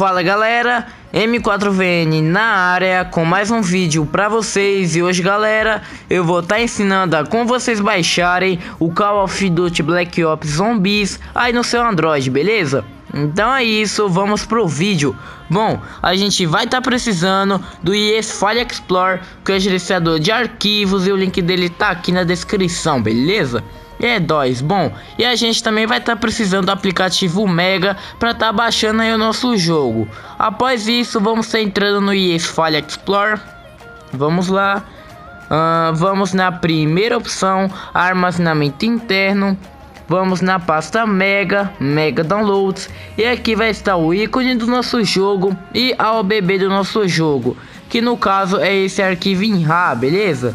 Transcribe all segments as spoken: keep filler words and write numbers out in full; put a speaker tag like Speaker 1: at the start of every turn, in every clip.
Speaker 1: Fala galera, M quatro V N na área com mais um vídeo pra vocês. E hoje galera, eu vou estar tá ensinando a como vocês baixarem o Call of Duty Black Ops Zombies aí no seu Android, beleza? Então é isso, vamos pro vídeo. Bom, a gente vai estar tá precisando do I E S File Explorer, que é o gerenciador de arquivos, e o link dele tá aqui na descrição, beleza? E é dóis. Bom, e a gente também vai estar tá precisando do aplicativo Mega para estar tá baixando aí o nosso jogo. Após isso, vamos estar tá entrando no I E S File Explorer. Vamos lá. Uh, vamos na primeira opção, armazenamento interno. Vamos na pasta Mega, Mega Downloads. E aqui vai estar o ícone do nosso jogo e a O B B do nosso jogo, que no caso é esse arquivo em RAR, beleza?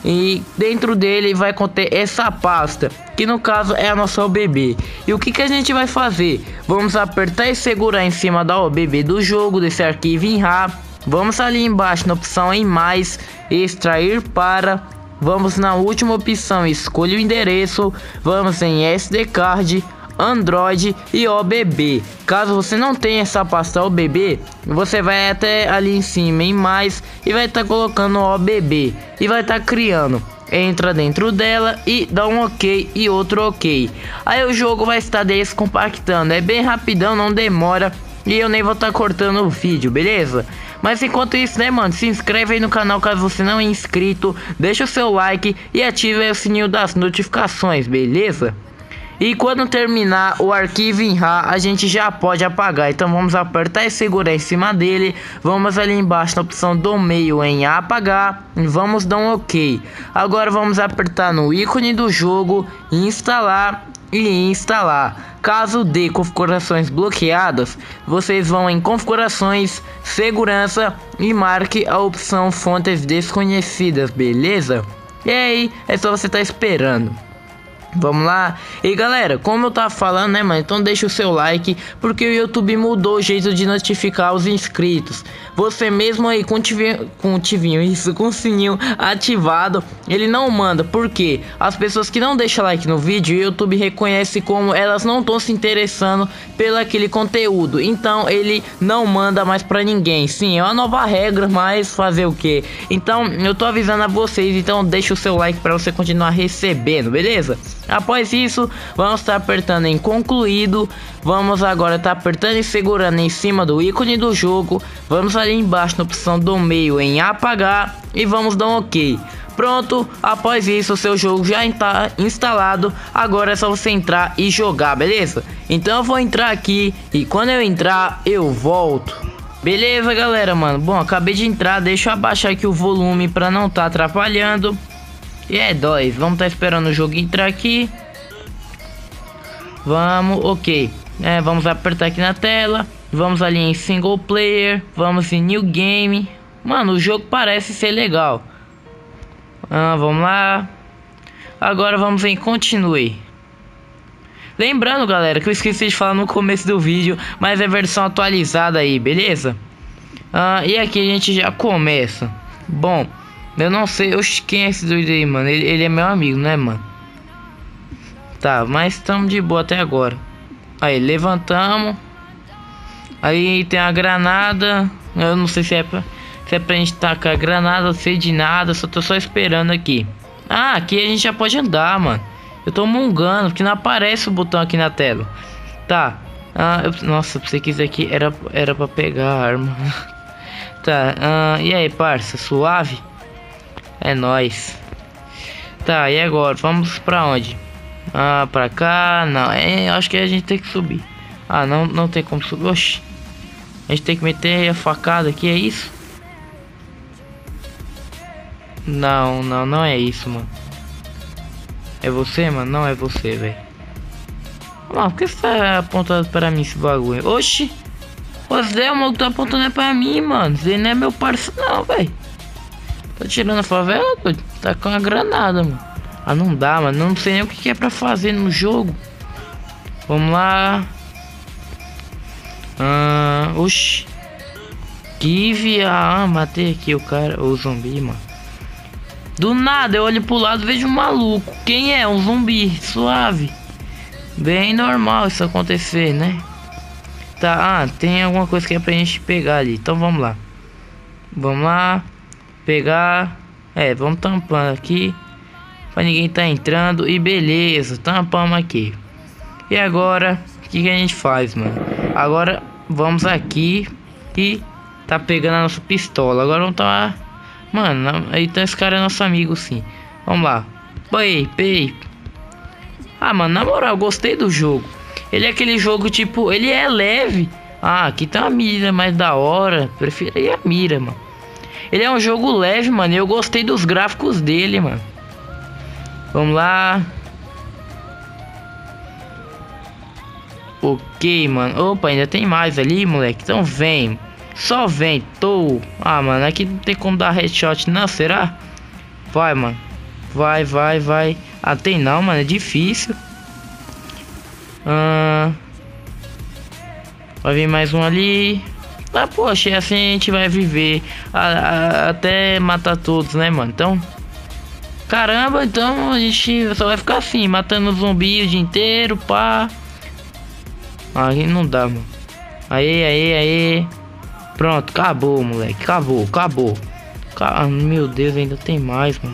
Speaker 1: E dentro dele vai conter essa pasta, que no caso é a nossa O B B. E o que que a gente vai fazer? Vamos apertar e segurar em cima da O B B do jogo, desse arquivo em RAR. Vamos ali embaixo na opção em mais, extrair para. Vamos na última opção, escolha o endereço. Vamos em S D card, Android e O B B. Caso você não tenha essa pasta O B B, você vai até ali em cima em mais e vai estar tá colocando O B B e vai estar tá criando. Entra dentro dela e dá um ok e outro ok. Aí o jogo vai estar descompactando. É bem rapidão, não demora. E eu nem vou estar tá cortando o vídeo, beleza? Mas enquanto isso, né, mano, se inscreve aí no canal caso você não é inscrito. Deixa o seu like e ative aí o sininho das notificações, beleza? E quando terminar o arquivo em RAR, a gente já pode apagar. Então vamos apertar e segurar em cima dele. Vamos ali embaixo na opção do meio em apagar. E vamos dar um ok. Agora vamos apertar no ícone do jogo, instalar e instalar. Caso dê configurações bloqueadas, vocês vão em configurações, segurança e marque a opção fontes desconhecidas, beleza? E aí, é só você estar esperando. Vamos lá. E galera, como eu tava falando, né, mano, então deixa o seu like, porque o YouTube mudou o jeito de notificar os inscritos. Você mesmo aí com o tivinho, com o tivinho, isso, com o sininho ativado, ele não manda, porque as pessoas que não deixam like no vídeo, o YouTube reconhece como elas não estão se interessando pelo aquele conteúdo, então ele não manda mais pra ninguém. Sim, é uma nova regra, mas fazer o que? Então eu tô avisando a vocês, então deixa o seu like pra você continuar recebendo, beleza? Após isso, vamos estar apertando em concluído. Vamos agora estar apertando e segurando em cima do ícone do jogo. Vamos ali embaixo na opção do meio em apagar e vamos dar um ok. Pronto, após isso o seu jogo já está instalado. Agora é só você entrar e jogar, beleza? Então eu vou entrar aqui e quando eu entrar eu volto. Beleza galera, mano? Bom, acabei de entrar, deixa eu abaixar aqui o volume para não estar atrapalhando. E é dóis, vamos estar tá esperando o jogo entrar aqui. Vamos, ok. É, vamos apertar aqui na tela. Vamos ali em single player. Vamos em new game. Mano, o jogo parece ser legal. Ah, vamos lá. Agora vamos em continue. Lembrando galera, que eu esqueci de falar no começo do vídeo, mas é versão atualizada aí, beleza? Ah, e aqui a gente já começa. Bom, eu não sei, oxe, quem é esse doido aí, mano? Ele, ele é meu amigo, né, mano? Tá, mas estamos de boa até agora. Aí, levantamos. Aí tem a granada. Eu não sei se é pra, se é pra gente tacar a granada, não sei de nada. Só tô só esperando aqui. Ah, aqui a gente já pode andar, mano. Eu tô mungando, porque não aparece o botão aqui na tela. Tá. Ah, eu, nossa, eu pensei que isso aqui era, era pra pegar a arma. Tá, ah, e aí, parça? Suave? É nóis. Tá, e agora? Vamos pra onde? Ah, pra cá? Não, é, acho que a gente tem que subir. Ah, não, não tem como subir. Oxi. A gente tem que meter a facada aqui, é isso? Não, não, não é isso, mano. É você, mano? Não é você, velho. Mano, por que você tá apontando pra mim esse bagulho? Oxi. O Zé, o maluco tá apontando pra mim, mano. Zé não é meu parceiro, não, velho. Tá tirando a favela, tá com uma granada, mano. Ah, não dá, mano. Não sei nem o que é pra fazer no jogo. Vamos lá. Ah, oxi. Give. Ah, matei aqui o cara, o zumbi, mano. Do nada eu olho pro lado e vejo um maluco. Quem é? Um zumbi, suave. Bem normal isso acontecer, né? Tá, ah, tem alguma coisa que é pra gente pegar ali. Então vamos lá. Vamos lá. Pegar. É, vamos tampando aqui. Pra ninguém tá entrando. E beleza, tampamos aqui. E agora, o que, que a gente faz, mano? Agora vamos aqui. E tá pegando a nossa pistola. Agora vamos tá. Mano, aí tá esse cara é nosso amigo, sim. Vamos lá. Pei, pei. Ah, mano, na moral, gostei do jogo. Ele é aquele jogo, tipo, ele é leve. Ah, aqui tá uma mira mais da hora. Prefiro aí a mira, mano. Ele é um jogo leve, mano. E eu gostei dos gráficos dele, mano. Vamos lá. Ok, mano. Opa, ainda tem mais ali, moleque. Então vem. Só vem. Tô. Ah, mano, aqui não tem como dar headshot, não, será? Vai, mano. Vai, vai, vai. Ah, tem não, mano. É difícil. Ah, vai vir mais um ali. Ah, poxa, assim a gente vai viver a, a, até matar todos, né, mano? Então, caramba, então a gente só vai ficar assim, matando zumbi o dia inteiro, pá. Aí não dá, mano. Aí, aí, aí. Pronto, acabou, moleque. Acabou, acabou. Car... Meu Deus, ainda tem mais, mano.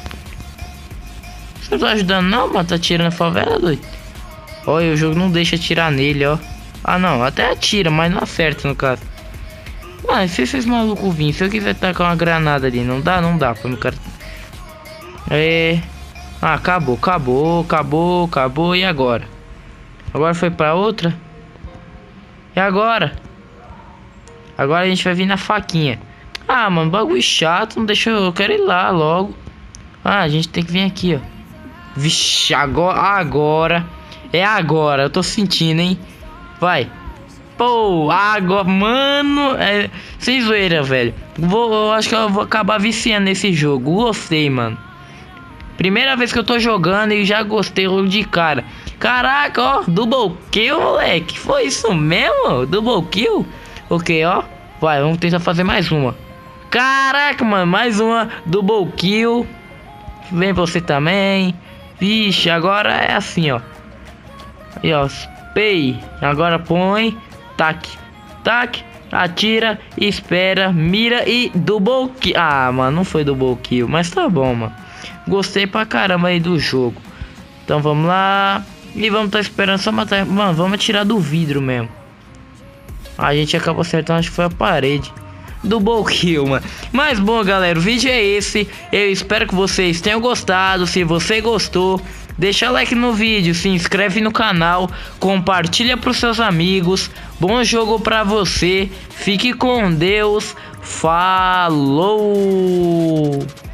Speaker 1: Você não tá ajudando não, mano? Tá tirando a favela, doido? Olha, o jogo não deixa atirar nele, ó. Ah, não, até atira, mas não acerta no caso. Mano, se esses malucos virem, se eu quiser tacar uma granada ali, não dá, não dá pra meu cara. É. Ah, acabou, acabou, acabou, acabou. E agora? Agora foi pra outra? E agora? Agora a gente vai vir na faquinha. Ah, mano, bagulho chato, não deixa eu... eu quero ir lá logo. Ah, a gente tem que vir aqui, ó. Vixe, agora... Agora... É agora, eu tô sentindo, hein? Vai. Pô, agora, mano, é sem zoeira, velho. Vou, eu acho que eu vou acabar viciando nesse jogo. Gostei, mano. Primeira vez que eu tô jogando e já gostei logo de cara. Caraca, ó, double kill, moleque. Foi isso mesmo? Double kill? Ok, ó. Vai, vamos tentar fazer mais uma. Caraca, mano, mais uma double kill. Vem pra você também. Vixe, agora é assim, ó. Aí, ó, pay. Agora põe, tac, tac, atira, espera, mira e double kill. Ah, mano, não foi double kill, mas tá bom, mano. Gostei pra caramba aí do jogo. Então vamos lá. E vamos tá esperando só matar. Mano, vamos atirar do vidro mesmo. A gente acabou acertando, acho que foi a parede. Double kill, mano. Mas bom, galera, o vídeo é esse. Eu espero que vocês tenham gostado. Se você gostou, deixa like no vídeo, se inscreve no canal, compartilha pros seus amigos. Bom jogo pra você. Fique com Deus. Falou!